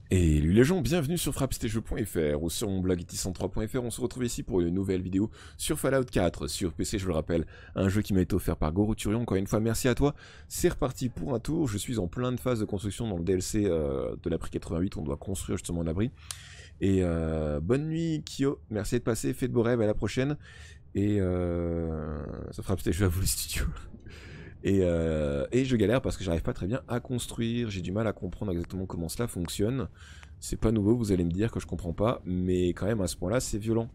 Et les gens, bienvenue sur frappestagejeux.fr ou sur mon blog itis103.fr. On se retrouve ici pour une nouvelle vidéo sur Fallout 4 sur PC, je le rappelle, un jeu qui m'a été offert par Goroturion. Encore une fois, merci à toi. C'est reparti pour un tour. Je suis en pleine phase de construction dans le DLC de l'abri 88. On doit construire justement un abri. Et bonne nuit, Kyo. Merci d'être passé. Faites de beaux rêves. À la prochaine. Et ça fera peut-être à vous le studio. Et je galère parce que j'arrive pas très bien à construire. J'ai du mal à comprendre exactement comment cela fonctionne. C'est pas nouveau, vous allez me dire que je comprends pas, mais quand même à ce point-là, c'est violent.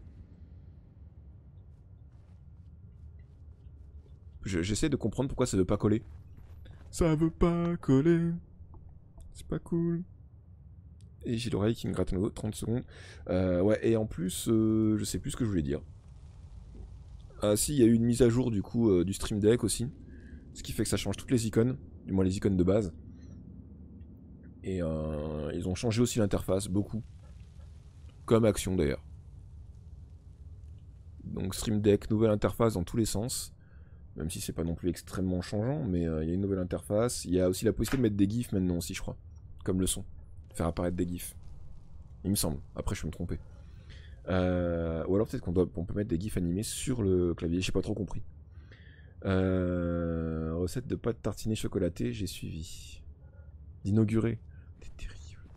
J'essaie de comprendre pourquoi ça veut pas coller. Ça veut pas coller. C'est pas cool. Et j'ai l'oreille qui me gratte à nouveau, 30 secondes. Ouais, et en plus, je sais plus ce que je voulais dire. Ah si, il y a eu une mise à jour du coup du Stream Deck aussi. Ce qui fait que ça change toutes les icônes, du moins les icônes de base. Et ils ont changé aussi l'interface, beaucoup. Comme Action d'ailleurs. Donc Stream Deck, nouvelle interface dans tous les sens. Même si c'est pas non plus extrêmement changeant, mais il y a une nouvelle interface. Il y a aussi la possibilité de mettre des gifs maintenant aussi, je crois. Comme le son. Faire apparaître des gifs. Il me semble. Après, je peux me tromper. Ou alors peut-être on peut mettre des gifs animés sur le clavier. J'ai pas trop compris. Recette de pâte tartinée chocolatée, j'ai suivi. D'inaugurer. C'est terrible.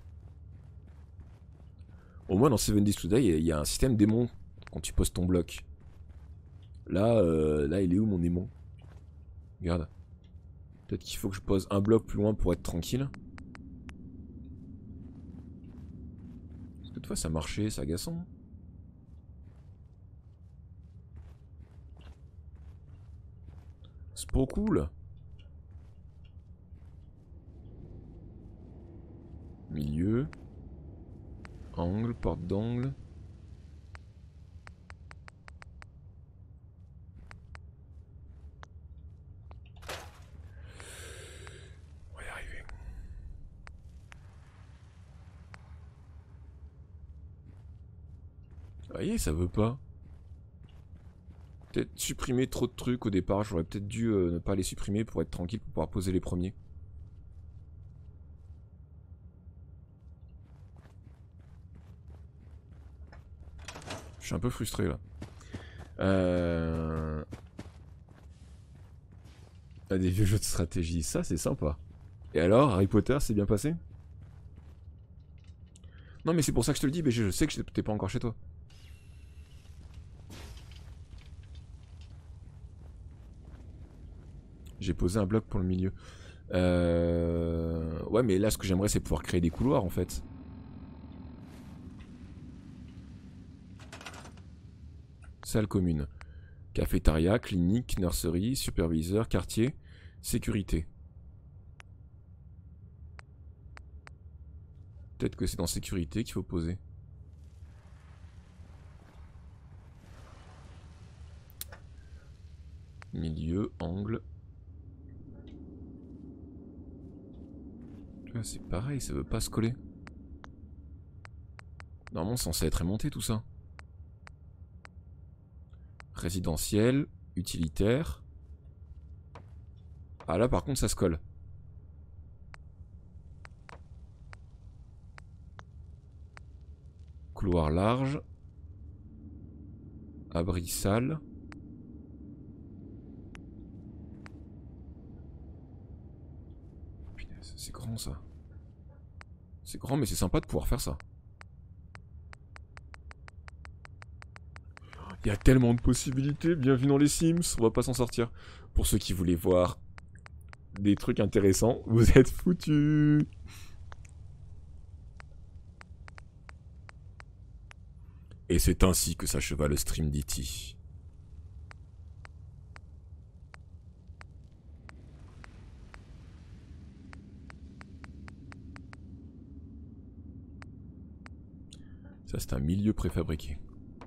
Au moins dans 7 Days to Die, il y a un système d'aimant quand tu poses ton bloc. Là, là, il est où mon aimant? Regarde. Peut-être qu'il faut que je pose un bloc plus loin pour être tranquille. Parce que toi, ça marchait, c'est agaçant. C'est pas cool. Milieu. Angle, porte d'angle. On va y arriver. Vous voyez, ça veut pas. Peut-être supprimer trop de trucs au départ. J'aurais peut-être dû ne pas les supprimer pour être tranquille pour pouvoir poser les premiers. Je suis un peu frustré là. Ah, des vieux jeux de stratégie, ça c'est sympa. Et alors, Harry Potter, c'est bien passé? Non mais c'est pour ça que je te le dis, BG, je sais que t'es pas encore chez toi. J'ai posé un bloc pour le milieu. Ouais mais là ce que j'aimerais c'est pouvoir créer des couloirs en fait. Salle commune. Cafétéria, clinique, nurserie, superviseur, quartier, sécurité. Peut-être que c'est dans sécurité qu'il faut poser. Milieu, angle. C'est pareil, ça veut pas se coller. Normalement, c'est censé être aimanté tout ça. Résidentiel, utilitaire. Ah là, par contre, ça se colle. Couloir large. Abri salle. Punaise, c'est grand ça. C'est grand, mais c'est sympa de pouvoir faire ça. Il y a tellement de possibilités, bienvenue dans les Sims, on va pas s'en sortir. Pour ceux qui voulaient voir des trucs intéressants, vous êtes foutus. Et c'est ainsi que s'acheva le stream d'E.T. Ça c'est un milieu préfabriqué.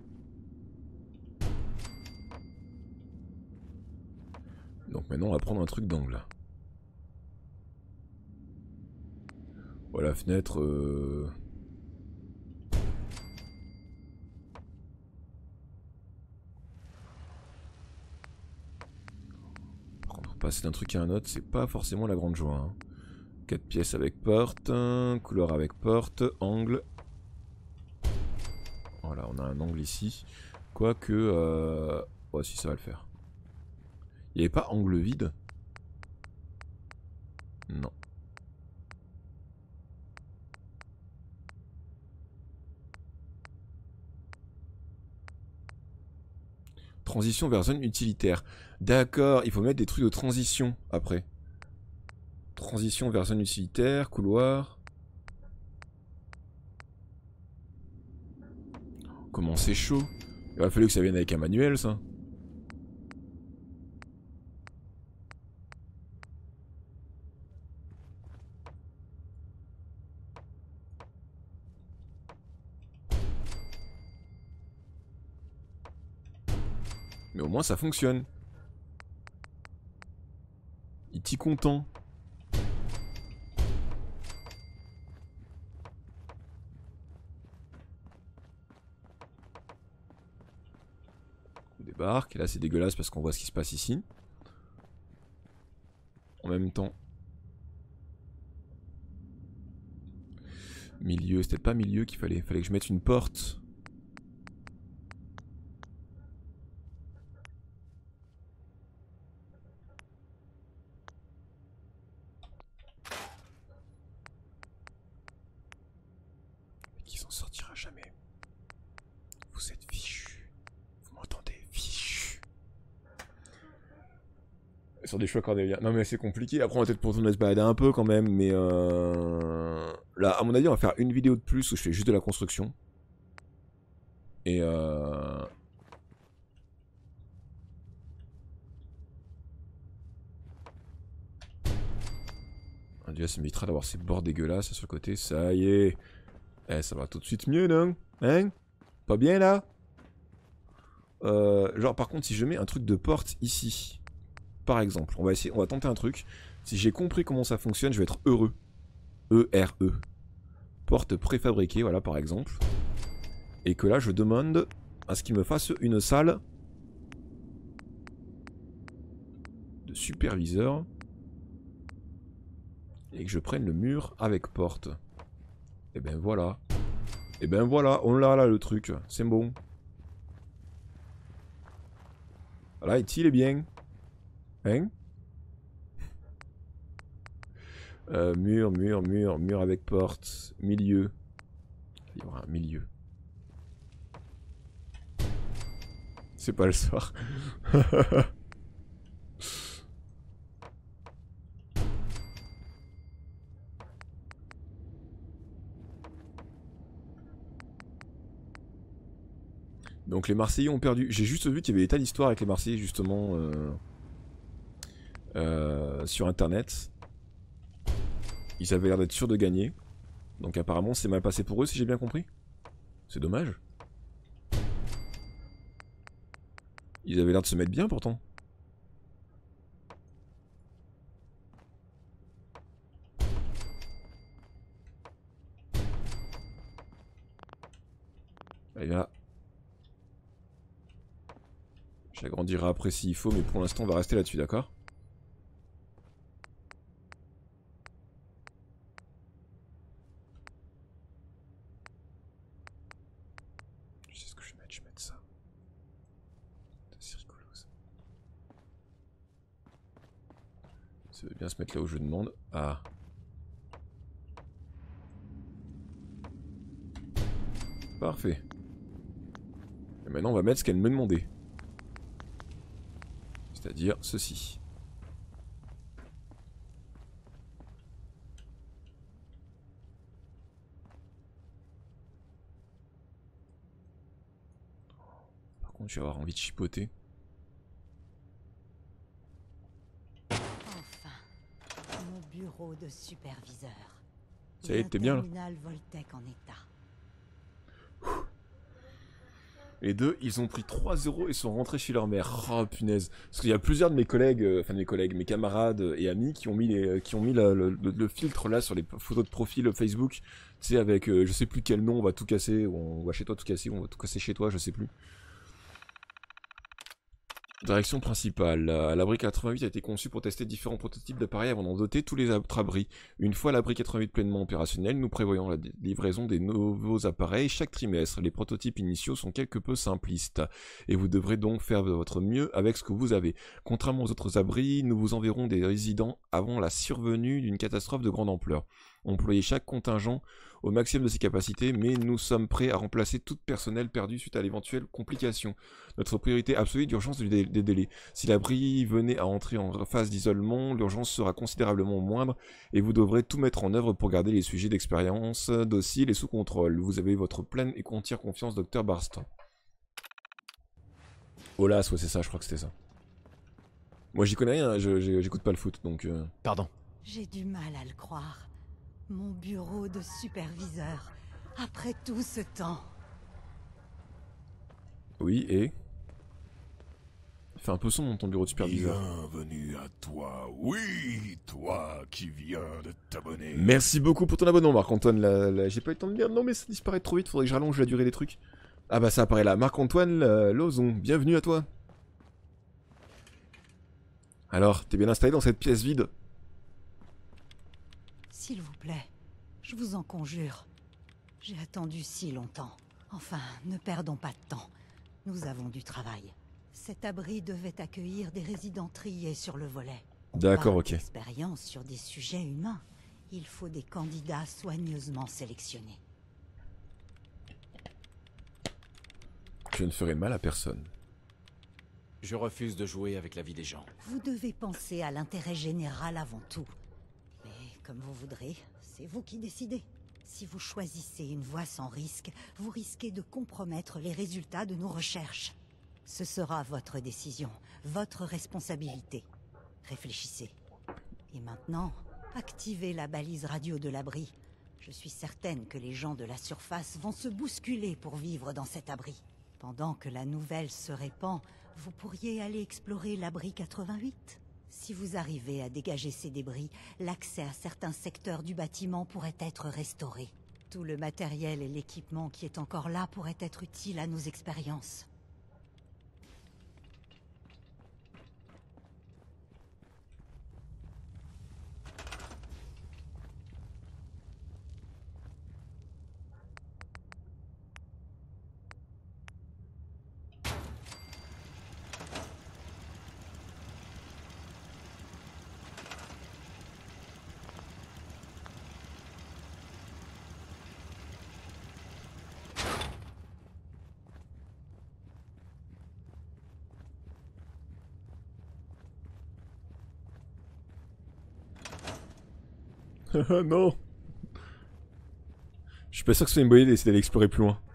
Donc maintenant on va prendre un truc d'angle. Voilà, fenêtre... Par contre, passer d'un truc à un autre, c'est pas forcément la grande joie. Hein. 4 pièces avec porte, couleur avec porte, angle. Voilà, on a un angle ici. Quoique... ouais, si ça va le faire. Il n'y avait pas angle vide? Non. Transition vers zone utilitaire. D'accord, il faut mettre des trucs de transition après. Transition vers zone utilitaire, couloir. Comment c'est chaud. Il aurait fallu que ça vienne avec un manuel, ça. Mais au moins ça fonctionne. Il t'y content. On débarque, et là c'est dégueulasse parce qu'on voit ce qui se passe ici. En même temps. Milieu, c'était pas milieu qu'il fallait. Fallait que je mette une porte. Qui s'en sortira jamais. Vous êtes fichus. Vous m'entendez? Fichus. Sur des choix cornéliens. Non mais c'est compliqué. Après on va peut-être pour se balader un peu quand même. Mais là à mon avis on va faire une vidéo de plus où je fais juste de la construction. Et Dieu, ça m'évitera d'avoir ces bords dégueulasses sur le côté. Ça y est. Eh, ça va tout de suite mieux, non? Hein? Pas bien, là? Genre, par contre, si je mets un truc de porte ici, par exemple, on va essayer, on va tenter un truc. Si j'ai compris comment ça fonctionne, je vais être heureux. E-R-E. Porte préfabriquée, voilà, par exemple. Et que là, je demande à ce qu'il me fasse une salle de superviseur. Et que je prenne le mur avec porte. Et ben voilà. Et ben voilà, on l'a là le truc. C'est bon. Voilà, il est bien. Hein? Mur avec porte. Milieu. Il y aura un milieu. C'est pas le soir. Donc les Marseillais ont perdu. J'ai juste vu qu'il y avait des tas d'histoires avec les Marseillais justement sur internet. Ils avaient l'air d'être sûrs de gagner. Donc apparemment c'est mal passé pour eux si j'ai bien compris. C'est dommage. Ils avaient l'air de se mettre bien pourtant. Allez là. J'agrandirai après s'il faut, mais pour l'instant on va rester là-dessus, d'accord? Je sais ce que je vais mettre ça. C'est rigolo ça. Ça veut bien se mettre là où je demande. Ah. Parfait. Et maintenant on va mettre ce qu'elle me demandait. C'est-à-dire ceci. Par contre, je vais avoir envie de chipoter. Enfin, mon bureau de superviseur. Ça y est, t'es bien là. Terminal Voltec en état. Les deux, ils ont pris 3 € et sont rentrés chez leur mère. Oh punaise. Parce qu'il y a plusieurs de mes collègues, mes camarades et amis qui ont mis, le filtre là sur les photos de profil Facebook. Tu sais, avec je sais plus quel nom, on va tout casser, ou on va chez toi tout casser, ou on va tout casser chez toi, je sais plus. Direction principale. L'abri 88 a été conçu pour tester différents prototypes d'appareils avant d'en doter tous les autres abris. Une fois l'abri 88 pleinement opérationnel, nous prévoyons la livraison des nouveaux appareils chaque trimestre. Les prototypes initiaux sont quelque peu simplistes, et vous devrez donc faire de votre mieux avec ce que vous avez. Contrairement aux autres abris, nous vous enverrons des résidents avant la survenue d'une catastrophe de grande ampleur. Employez chaque contingent au maximum de ses capacités, mais nous sommes prêts à remplacer tout personnel perdu suite à l'éventuelle complication. Notre priorité absolue est l'urgence des délais. Si l'abri venait à entrer en phase d'isolement, l'urgence sera considérablement moindre et vous devrez tout mettre en œuvre pour garder les sujets d'expérience dociles et sous contrôle. Vous avez votre pleine et entière confiance, Dr. Barston. Olas, ouais c'est ça, je crois que c'était ça. Moi j'y connais rien, j'écoute pas le foot, donc... Pardon. J'ai du mal à le croire. Mon bureau de superviseur. Après tout ce temps. Oui, et... Fais un peu son dans ton bureau de superviseur. Bienvenue à toi, oui, toi qui viens de t'abonner. Merci beaucoup pour ton abonnement, Marc-Antoine. J'ai pas eu le temps de dire, non mais ça disparaît trop vite, faudrait que je rallonge la durée des trucs. Ah bah ça apparaît là, Marc-Antoine Lozon, bienvenue à toi. Alors, t'es bien installé dans cette pièce vide? S'il vous plaît, je vous en conjure. J'ai attendu si longtemps. Enfin, ne perdons pas de temps. Nous avons du travail. Cet abri devait accueillir des résidents triés sur le volet. D'accord, ok. Expérience sur des sujets humains. Il faut des candidats soigneusement sélectionnés. Je ne ferai mal à personne. Je refuse de jouer avec la vie des gens. Vous devez penser à l'intérêt général avant tout. Mais comme vous voudrez, c'est vous qui décidez. Si vous choisissez une voie sans risque, vous risquez de compromettre les résultats de nos recherches. Ce sera votre décision, votre responsabilité. Réfléchissez. Et maintenant, activez la balise radio de l'abri. Je suis certaine que les gens de la surface vont se bousculer pour vivre dans cet abri. Pendant que la nouvelle se répand, vous pourriez aller explorer l'abri 88. Si vous arrivez à dégager ces débris, l'accès à certains secteurs du bâtiment pourrait être restauré. Tout le matériel et l'équipement qui est encore là pourrait être utile à nos expériences. Non. Je suis pas sûr que ce soit une bonne idée d'essayer d'aller explorer plus loin.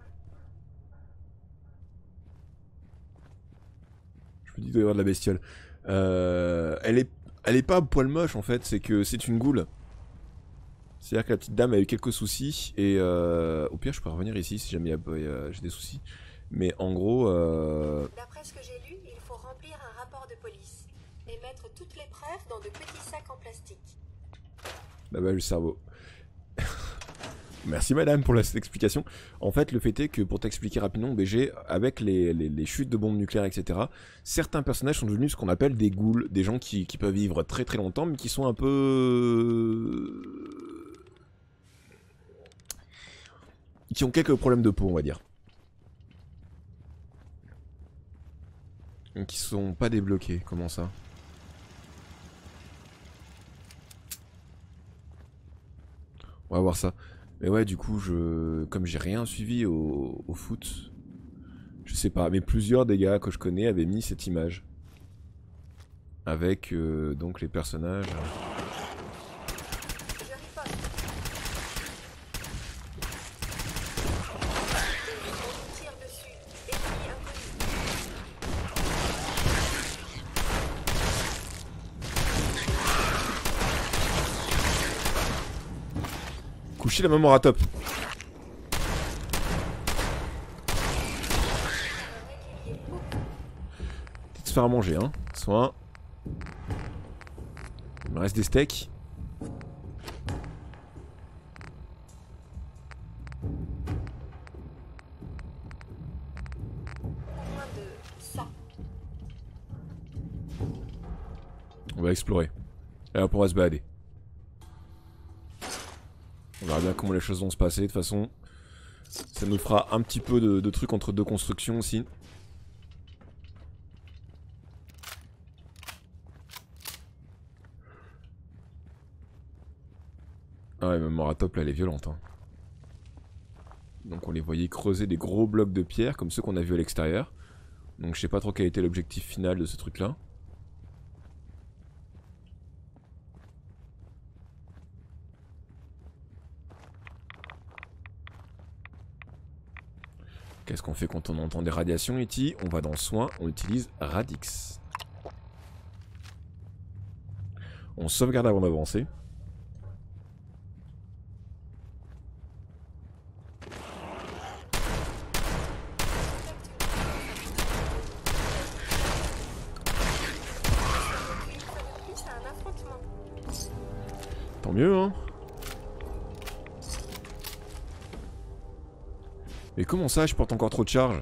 Je me dis qu'il doit y avoir de la bestiole. Elle est pas poil moche en fait, c'est que c'est une goule. C'est-à-dire que la petite dame a eu quelques soucis et au pire je peux revenir ici si jamais j'ai des soucis. Mais en gros... D'après ce que j'ai lu, il faut remplir un rapport de police et mettre toutes les preuves dans de petits sacs en plastique. Bah le cerveau. Merci madame pour cette explication. En fait, le fait est que pour t'expliquer rapidement, BG, avec les chutes de bombes nucléaires, etc., certains personnages sont devenus ce qu'on appelle des ghouls, des gens qui peuvent vivre très très longtemps, mais qui sont un peu... qui ont quelques problèmes de peau, on va dire. Donc qui sont pas débloqués, comment ça? On va voir ça. Mais ouais, du coup, comme j'ai rien suivi au foot, je sais pas, mais plusieurs des gars que je connais avaient mis cette image. Avec donc les personnages. Je riposte. On tire dessus. Ennemi inconnu. Coucher la maman à top. Peut-être se faire à manger, hein. Soin. Il me reste des steaks. Moins de ça. explorer. Et hop, on va se balader. On verra bien comment les choses vont se passer. De toute façon, ça nous fera un petit peu de trucs entre deux constructions aussi. Ah ouais, même Moratop là, elle est violente. Hein. Donc on les voyait creuser des gros blocs de pierre, comme ceux qu'on a vus à l'extérieur. Donc je sais pas trop quel était l'objectif final de ce truc là. Qu'est-ce qu'on fait quand on entend des radiations, E.T.? On va dans soins, on utilise Radix. On sauvegarde avant d'avancer. Tant mieux, hein. Mais comment ça, je porte encore trop de charge?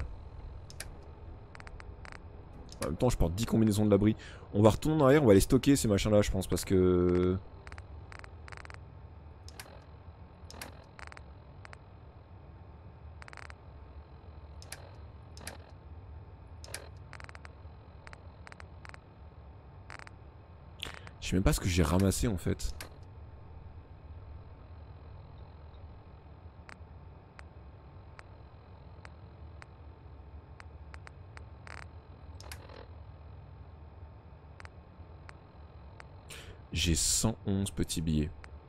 En même temps, je porte 10 combinaisons de l'abri. On va retourner en arrière, on va les stocker ces machins là, je pense, parce que... Je sais même pas ce que j'ai ramassé en fait. J'ai 111 petits billets.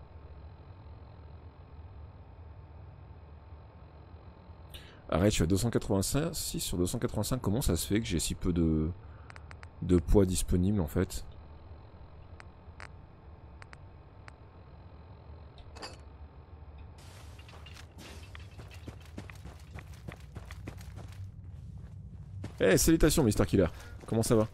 Arrête, je suis à 285. Si, sur 285, comment ça se fait que j'ai si peu de poids disponible en fait? Eh, salutations, Mr. Killer. Comment ça va?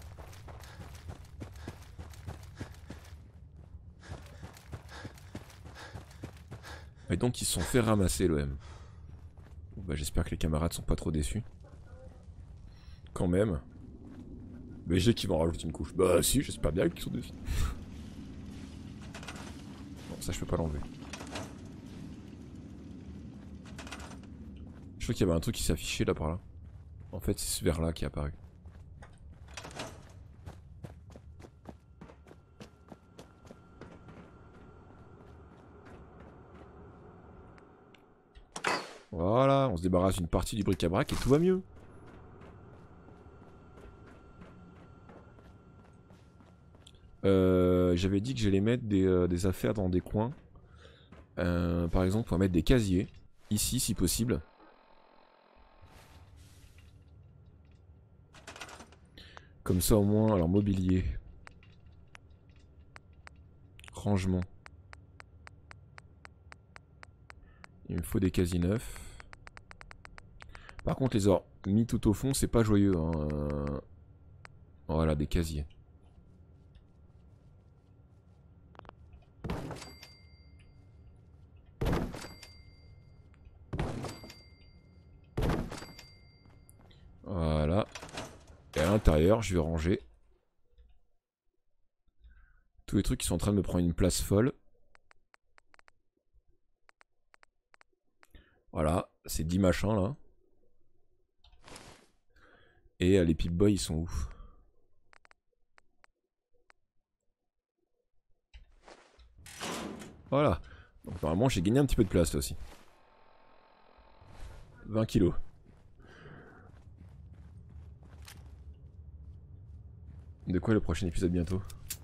Et donc ils se sont fait ramasser l'OM. Bon, bah, j'espère que les camarades sont pas trop déçus. Quand même. BG qui vont rajouter une couche. Bah si, j'espère bien qu'ils sont déçus. Bon, ça je peux pas l'enlever. Je crois qu'il y avait un truc qui s'affichait là par là. En fait c'est ce verre là qui est apparu. Voilà, on se débarrasse d'une partie du bric-à-brac et tout va mieux. J'avais dit que j'allais mettre des affaires dans des coins. Par exemple, on va mettre des casiers. Ici, si possible. Comme ça au moins, alors mobilier. Rangement. Il me faut des casiers neufs. Par contre, les avoir mis tout au fond, c'est pas joyeux. Hein. Voilà, des casiers. Voilà. Et à l'intérieur, je vais ranger tous les trucs qui sont en train de me prendre une place folle. Voilà, c'est 10 machins là. Et les Pip-Boys ils sont où? Voilà. Donc normalement j'ai gagné un petit peu de place là aussi. 20 kilos. De quoi le prochain épisode bientôt?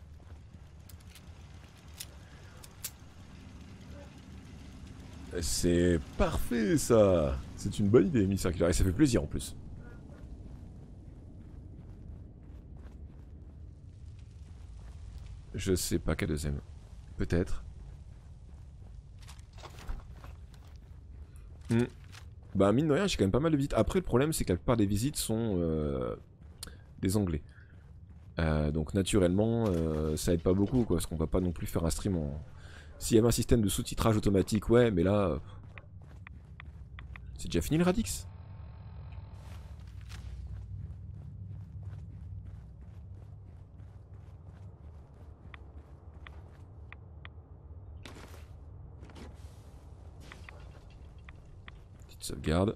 C'est parfait ça. C'est une bonne idée, Mr. Killer. Et ça fait plaisir en plus. Je sais pas quel deuxième. Peut-être. Bah mine de rien, j'ai quand même pas mal de visites. Après le problème c'est que la plupart des visites sont des anglais. Donc naturellement ça aide pas beaucoup quoi, parce qu'on va pas non plus faire un stream en... S'il y avait un système de sous-titrage automatique, ouais, mais là... C'est déjà fini le Radix? Sauvegarde.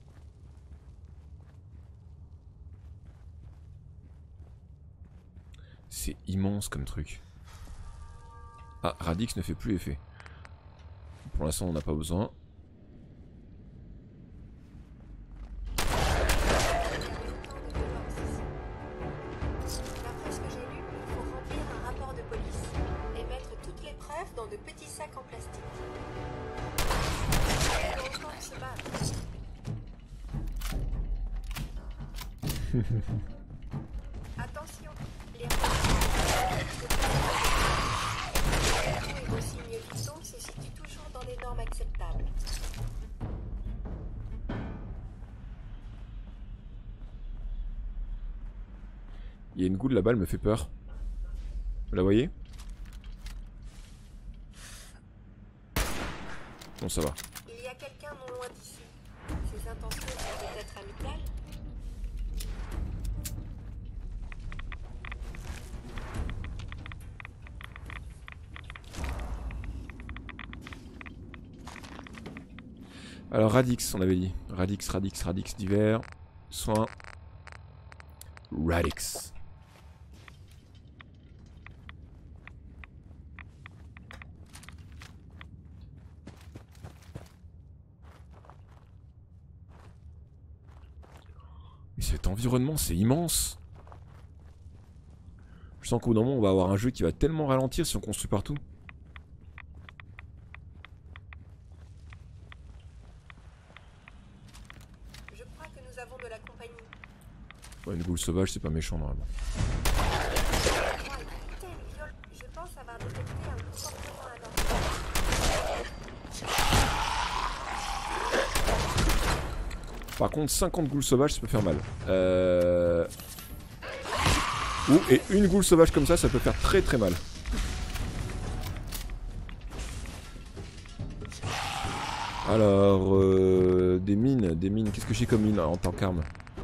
C'est immense comme truc. Ah, Radix ne fait plus effet. Pour l'instant, on n'a pas besoin. D'après ce que j'ai lu, il faut remplir un rapport de police et mettre toutes les preuves dans de petits sacs en plastique. Il faut encore se battre. Attention, les et vos signes vitaux se situent toujours dans les normes acceptables. Il y a une goutte là-bas, elle me fait peur. Vous la voyez? Bon, ça va. Il y a quelqu'un non loin d'ici. Ses intentions sont peut-être amicales. Alors Radix, on avait dit. Radix, divers. Soins. Radix. Mais cet environnement, c'est immense. Je sens qu'au bout d'un moment, on va avoir un jeu qui va tellement ralentir si on construit partout. Je crois que nous avons de la compagnie. Ouais, une boule sauvage, c'est pas méchant normalement. Je pense avoir détecté un comportement anormal. Par contre, 50 goules sauvages, ça peut faire mal. Ouh, et une goule sauvage comme ça peut faire très très mal. Alors, des mines. Qu'est-ce que j'ai comme mine en tant qu'arme?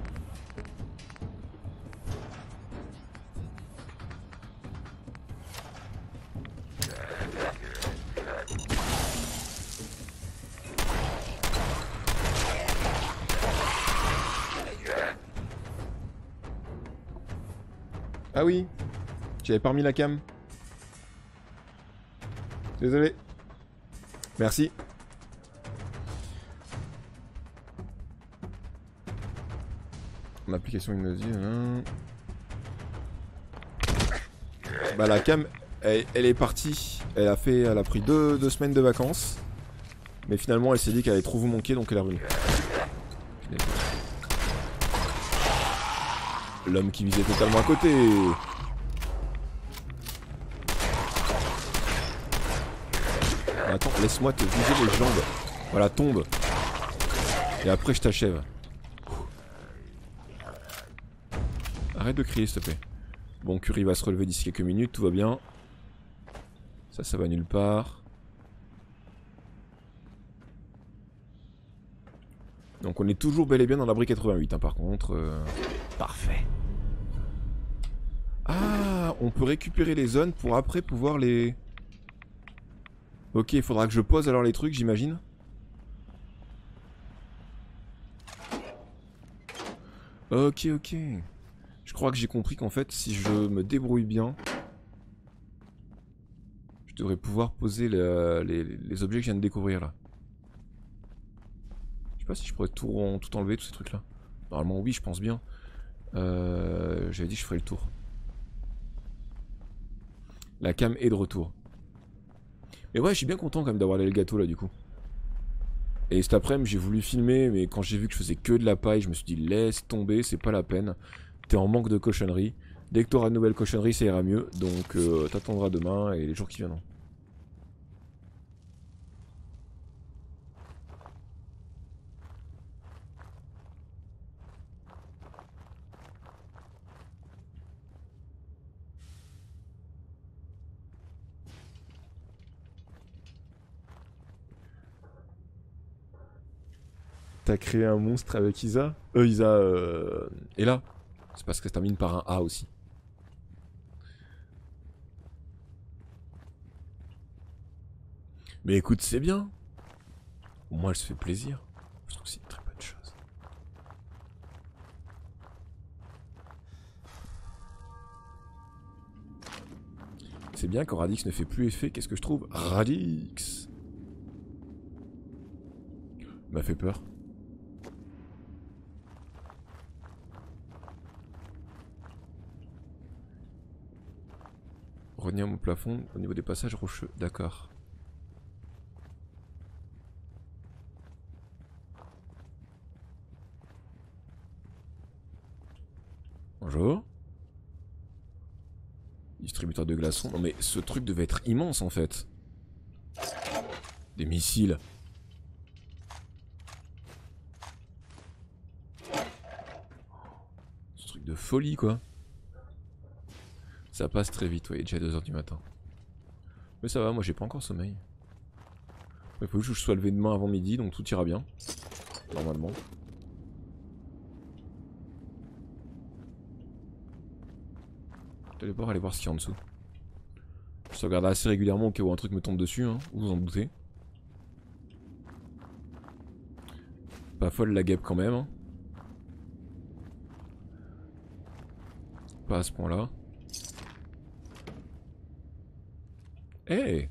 Ah oui, j'avais pas remis la cam. Désolé. Merci. Mon application Ignosi. Bah la cam, elle est partie. Elle a pris deux semaines de vacances. Mais finalement, elle s'est dit qu'elle allait trop vous manquer, donc elle est revenue. L'homme qui visait totalement à côté. Attends, laisse-moi te viser les jambes. Voilà, tombe. Et après, je t'achève. Arrête de crier, s'il te plaît. Bon, Curie va se relever d'ici quelques minutes, tout va bien. Ça va nulle part. Donc on est toujours bel et bien dans l'abri 88, hein, par contre. Parfait. Ah, on peut récupérer les zones pour après pouvoir les... Ok, il faudra que je pose alors les trucs, j'imagine. Ok. Je crois que j'ai compris qu'en fait, si je me débrouille bien, je devrais pouvoir poser les objets que je viens de découvrir là. Je sais pas si je pourrais tout enlever, tous ces trucs là. Normalement oui, je pense bien. J'avais dit que je ferais le tour. La cam est de retour. Mais ouais, je suis bien content quand même d'avoir le gâteau là du coup. Et cet après-midi j'ai voulu filmer, mais quand j'ai vu que je faisais que de la paille, je me suis dit laisse tomber, c'est pas la peine. T'es en manque de cochonnerie. Dès que t'auras de nouvelles cochonneries, ça ira mieux. Donc t'attendras demain et les jours qui viendront. T'as créé un monstre avec Isa? Et là, c'est parce que ça termine par un A aussi. Mais écoute, c'est bien. Au moins, elle se fait plaisir. Je trouve que c'est une très bonne chose. C'est bien quand Radix ne fait plus effet. Qu'est-ce que je trouve? Radix m'a fait peur. Revenir au plafond au niveau des passages rocheux. D'accord. Bonjour. Distributeur de glaçons. Non mais ce truc devait être immense en fait. Des missiles. Ce truc de folie quoi. Ça passe très vite, ouais, il est déjà 2 h du matin. Mais ça va, moi j'ai pas encore sommeil. Il faut que je sois levé demain avant midi, donc tout ira bien. Normalement. Je vais d'abord aller voir ce qu'il y a en dessous. Je sauvegarde assez régulièrement au cas où un truc me tombe dessus, hein, vous vous en doutez. Pas folle la guêpe quand même. Hein. Pas à ce point-là. Eh hey.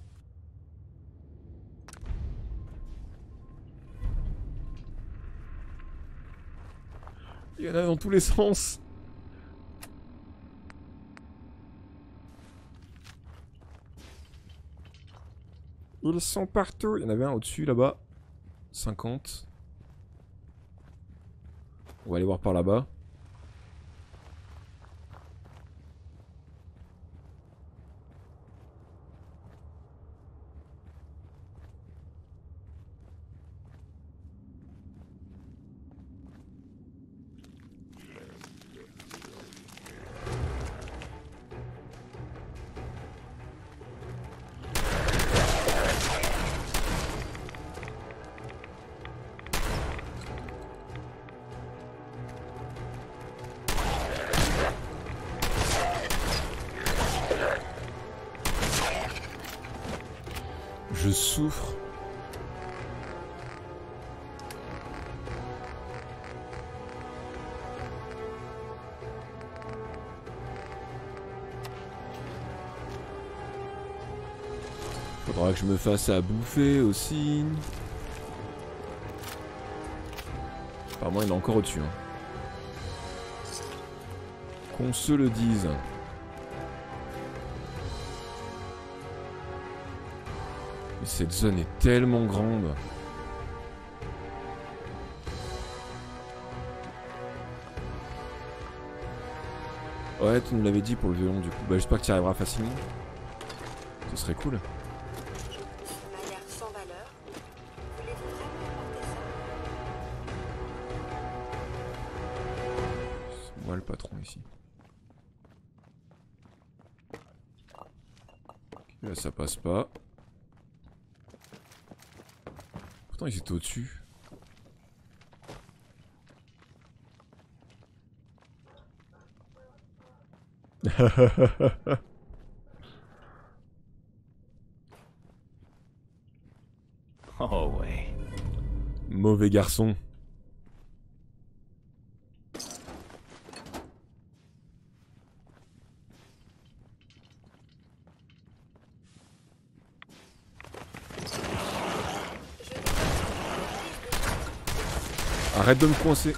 Il y en a dans tous les sens. Ils sont partout. Il y en avait un au-dessus là-bas. 50. On va aller voir par là-bas. Je souffre. Faudra que je me fasse à bouffer aussi. Apparemment il est encore au-dessus. Hein. Qu'on se le dise. Cette zone est tellement grande. Ouais, tu nous l'avais dit pour le violon du coup. Bah j'espère que tu y arriveras facilement. Ce serait cool. Ça m'a l'air sans valeur. Voulez-vous vraiment porter ça? C'est moi le patron ici. Ok, là ça passe pas. Pourtant ils étaient au-dessus. Oh ouais. Mauvais garçon. Arrête de me coincer.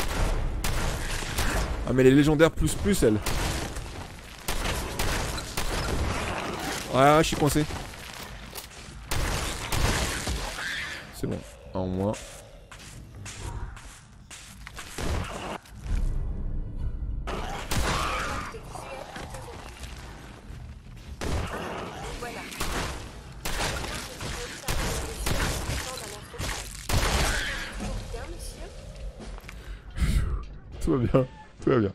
Ah mais elle est légendaire plus plus elle. Ouais, je suis coincé. C'est bon, un en moins. Voilà. Bien, monsieur. Tout va bien, tout va bien.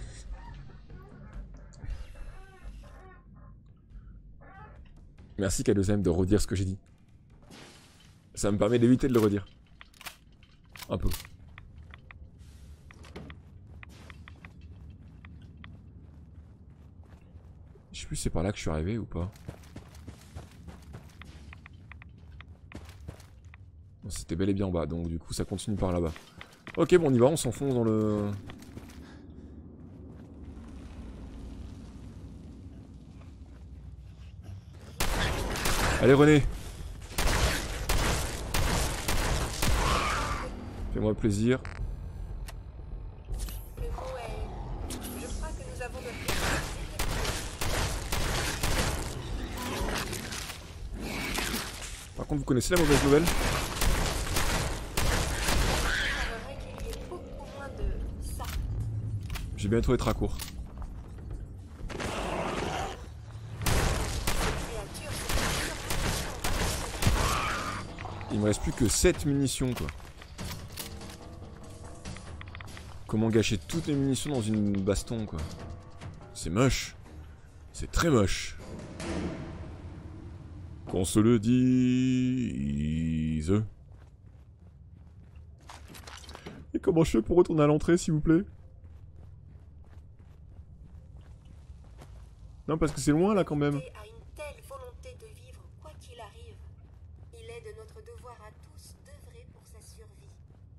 Merci K2M de redire ce que j'ai dit. Ça me permet d'éviter de le redire. Un peu. Je sais plus si c'est par là que je suis arrivé ou pas. C'était bel et bien en bas, donc du coup ça continue par là-bas. Ok, bon on y va, on s'enfonce dans le... Allez René. Fais-moi plaisir. Le mot est... Je crois que nous avons notre... Par contre, vous connaissez la mauvaise nouvelle? J'aimerais qu'il y ait beaucoup moins de ça. J'ai bientôt être à court. Créature, Il me reste plus que 7 munitions quoi. Comment gâcher toutes les munitions dans une baston quoi? C'est moche. C'est très moche. Qu'on se le dise. Et comment je fais pour retourner à l'entrée s'il vous plaît? Non parce que c'est loin là quand même. a une telle volonté de vivre quoi qu'il arrive. Il est de notre devoir à tous d'œuvrer pour sa survie.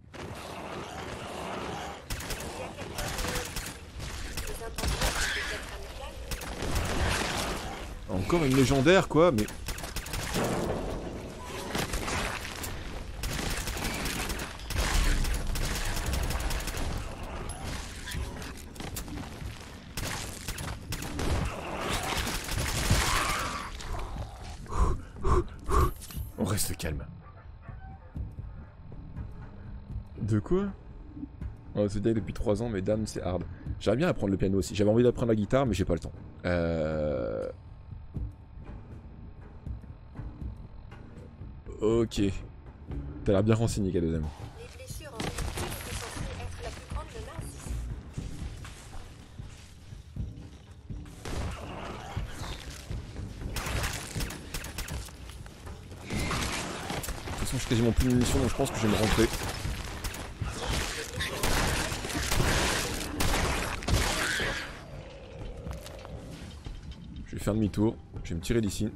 Il y a quelqu'un de... Les intentions sont peut-être amicales. Encore une légendaire quoi, mais... On reste calme. De quoi? On se dit depuis 3 ans, mais damn, c'est hard. J'aimerais bien apprendre le piano aussi. J'avais envie d'apprendre la guitare, mais j'ai pas le temps. Ok. T'as l'air bien renseigné, K2M. Les blessures en rupture étaient censées être la plus grande menace ici. De toute façon, j'ai quasiment plus de munitions, donc je pense que je vais me rentrer. Je vais faire demi-tour. Je vais me tirer d'ici.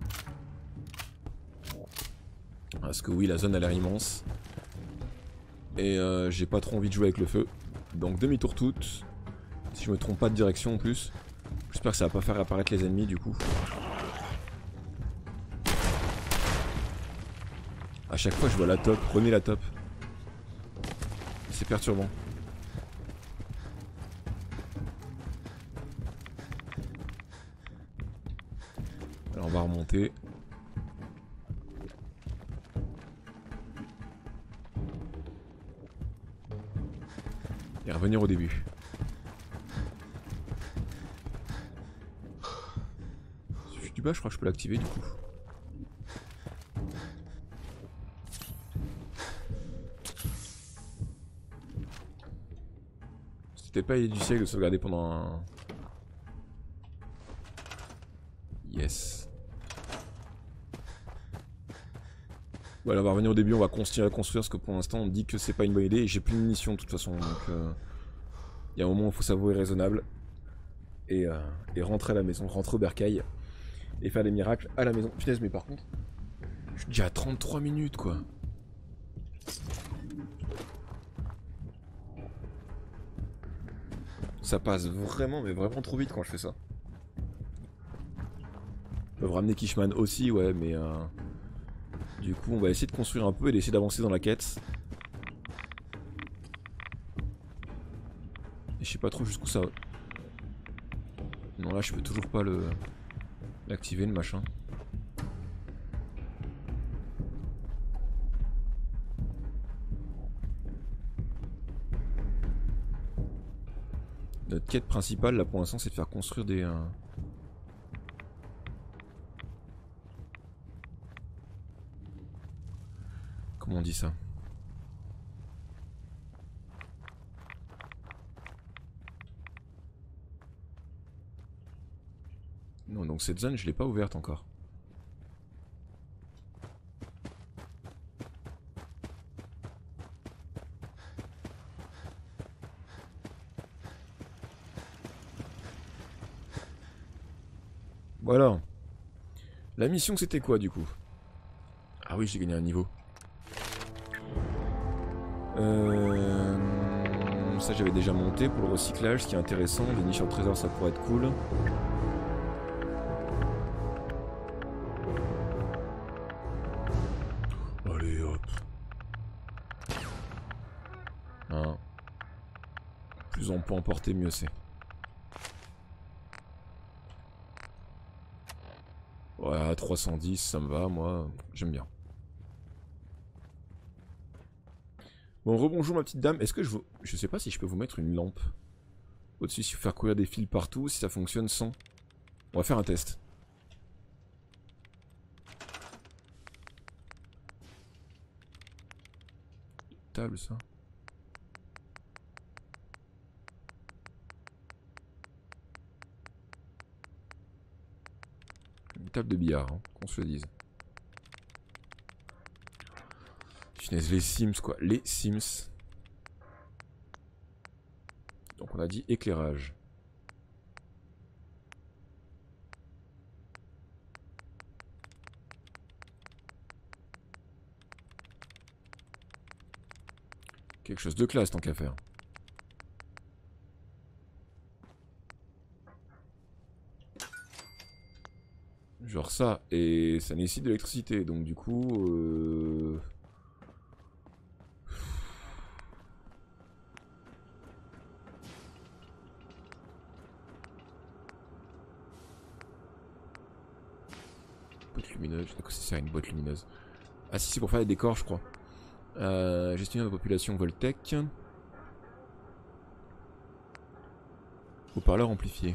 Parce que oui, la zone a l'air immense. Et j'ai pas trop envie de jouer avec le feu. Donc demi-tour toute. Si je me trompe pas de direction en plus. J'espère que ça va pas faire apparaître les ennemis du coup. A chaque fois je vois la top, prenez la top. C'est perturbant. Alors on va remonter. Et revenir au début. Suffit du bas, je crois que je peux l'activer du coup. C'était pas idée du siècle de sauvegarder pendant un... Yes. Voilà, on va revenir au début, on va continuer à construire parce que pour l'instant on me dit que c'est pas une bonne idée et j'ai plus de munitions de toute façon. Donc il y a un moment où il faut s'avouer raisonnable et rentrer à la maison, rentrer au bercail et faire des miracles à la maison. Punaise, mais par contre, je suis déjà à 33 minutes quoi. Ça passe vraiment, mais vraiment trop vite quand je fais ça. Ils peuvent ramener Kishman aussi, ouais, mais du coup, on va essayer de construire un peu et d'essayer d'avancer dans la quête. Et je sais pas trop jusqu'où ça va. Non, là, je peux toujours pas l'activer, le machin. Notre quête principale, là, pour l'instant, c'est de faire construire des... Comment on dit ça? Non, donc cette zone, je l'ai pas ouverte encore. Voilà. La mission, c'était quoi, du coup? Ah oui, j'ai gagné un niveau. Ça j'avais déjà monté pour le recyclage, ce qui est intéressant. Les niches en trésor ça pourrait être cool. Allez hop. Hein. Plus on peut emporter, mieux c'est. Ouais, 310 ça me va, moi j'aime bien. Bon, rebonjour ma petite dame. Est-ce que je sais pas si je peux vous mettre une lampe au-dessus, si vous faire courir des fils partout, si ça fonctionne sans. On va faire un test. Table ça. Une table de billard, hein, qu'on se le dise. Finesse, les Sims quoi, les Sims. Donc on a dit éclairage. Quelque chose de classe tant qu'à faire. Genre ça, et ça nécessite de l'électricité, donc du coup... Boîte lumineuse, je sais pas quoi ça sert une boîte lumineuse. Ah si, c'est pour faire des décors je crois. Gestionnaire de population Voltec. Haut-parleur amplifié.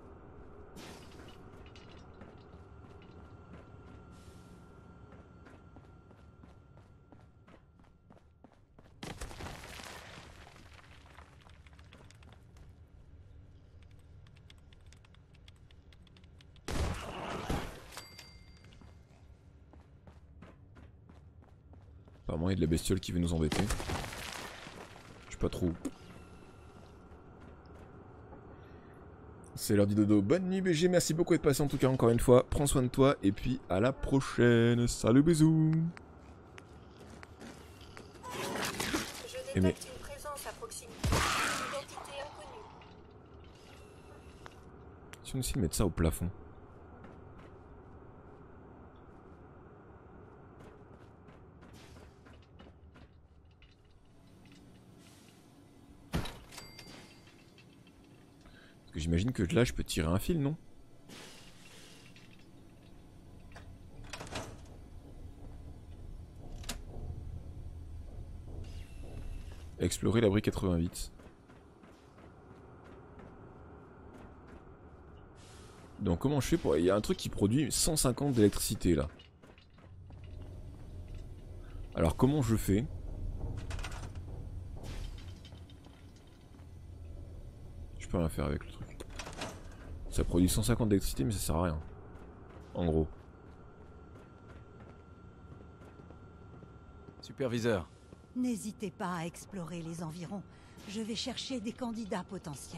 Apparemment il y a de la bestiole qui veut nous embêter. Je sais pas trop. C'est l'heure du dodo. Bonne nuit BG, merci beaucoup d'être passé en tout cas encore une fois. Prends soin de toi et puis à la prochaine. Salut, bisous. Je détecte une présence à proximité. Identité inconnue. Si on essaie de mettre ça au plafond. J'imagine que là je peux tirer un fil, non? Explorer l'abri 88. Donc comment je fais pour... Il y a un truc qui produit 150 d'électricité là. Alors comment je fais? Je peux rien faire avec le truc. Ça produit 150 d'électricité mais ça sert à rien. En gros. Superviseur. N'hésitez pas à explorer les environs. Je vais chercher des candidats potentiels.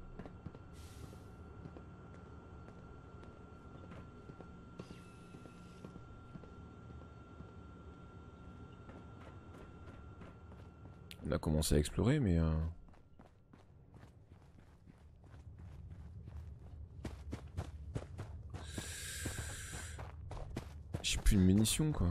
On a commencé à explorer mais... J'ai plus de munitions quoi.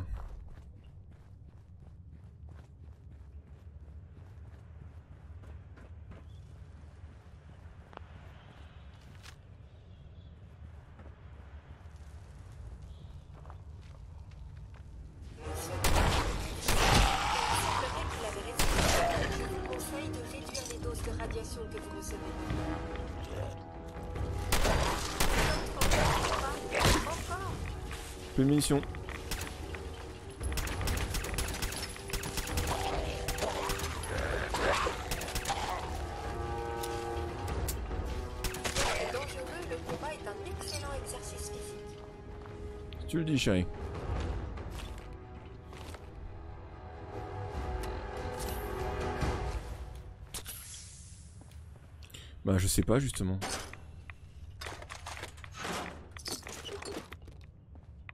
Plus de munitions. Le combat est un excellent exercice physique. Tu le dis, chérie. Bah je sais pas justement.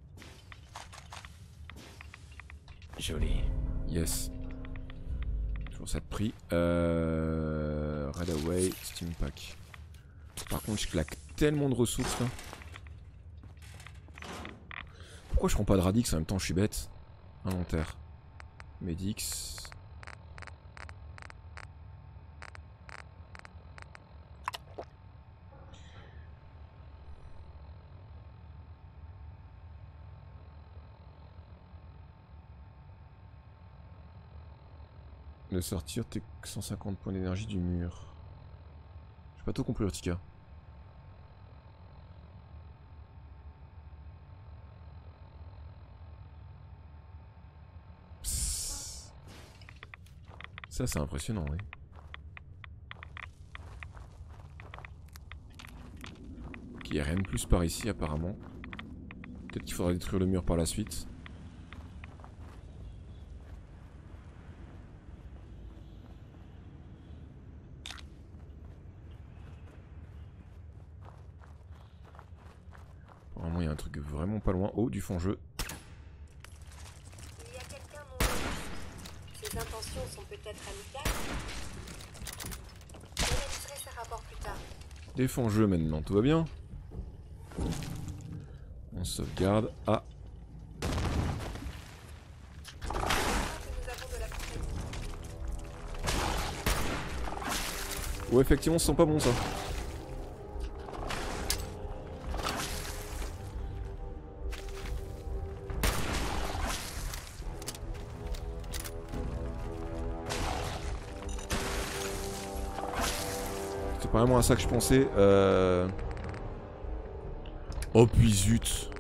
Joli. Yes. Toujours ça de prix. Redaway, Steam Pack. Par contre, je claque tellement de ressources là. Pourquoi je prends pas de Radix en même temps, je suis bête. Inventaire. Medix. De sortir tes 150 points d'énergie du mur. J'ai pas tout compris, Urtica. Psst. Ça, c'est impressionnant, oui. Il n'y a rien de plus par ici, apparemment. Peut-être qu'il faudra détruire le mur par la suite. Apparemment, il y a un truc vraiment pas loin. Oh, du fond-jeu. Il y a quelqu'un non vu. Ses intentions sont peut-être amicales. J'analyserai ses rapports plus tard. Des fonds-jeu maintenant, tout va bien. On sauvegarde. Ah. Que nous avons de la compagnie. Ouais, effectivement, ce sent pas bon ça. C'est pas vraiment à ça que je pensais. Oh puis zut.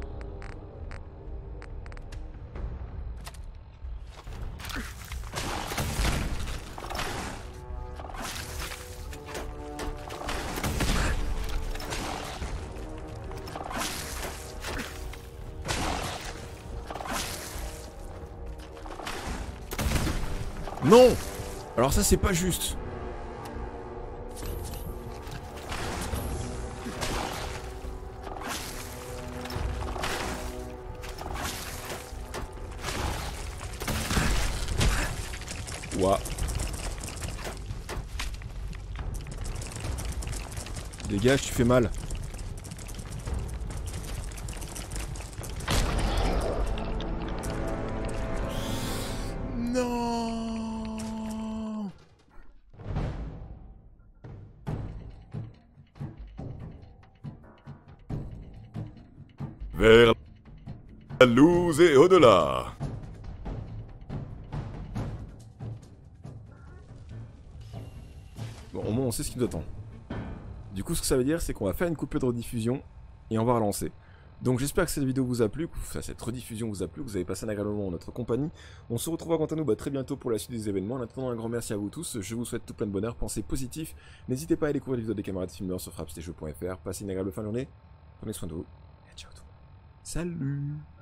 Non! Alors ça c'est pas juste. Ouah. Dégage, tu fais mal. Non. Vers la loose et au-delà. Bon, au moins on sait ce qui nous attend. Du coup, ce que ça veut dire, c'est qu'on va faire une coupure de rediffusion et on va relancer. Donc j'espère que cette vidéo vous a plu, que cette rediffusion vous a plu, que vous avez passé un agréable moment en notre compagnie. On se retrouvera quant à nous très bientôt pour la suite des événements. En attendant, un grand merci à vous tous, je vous souhaite tout plein de bonheur, pensez positif. N'hésitez pas à découvrir les vidéos des camarades filmeurs sur frappstejeux.fr. Passez une agréable fin de journée, prenez soin de vous, et ciao tout le monde. Salut!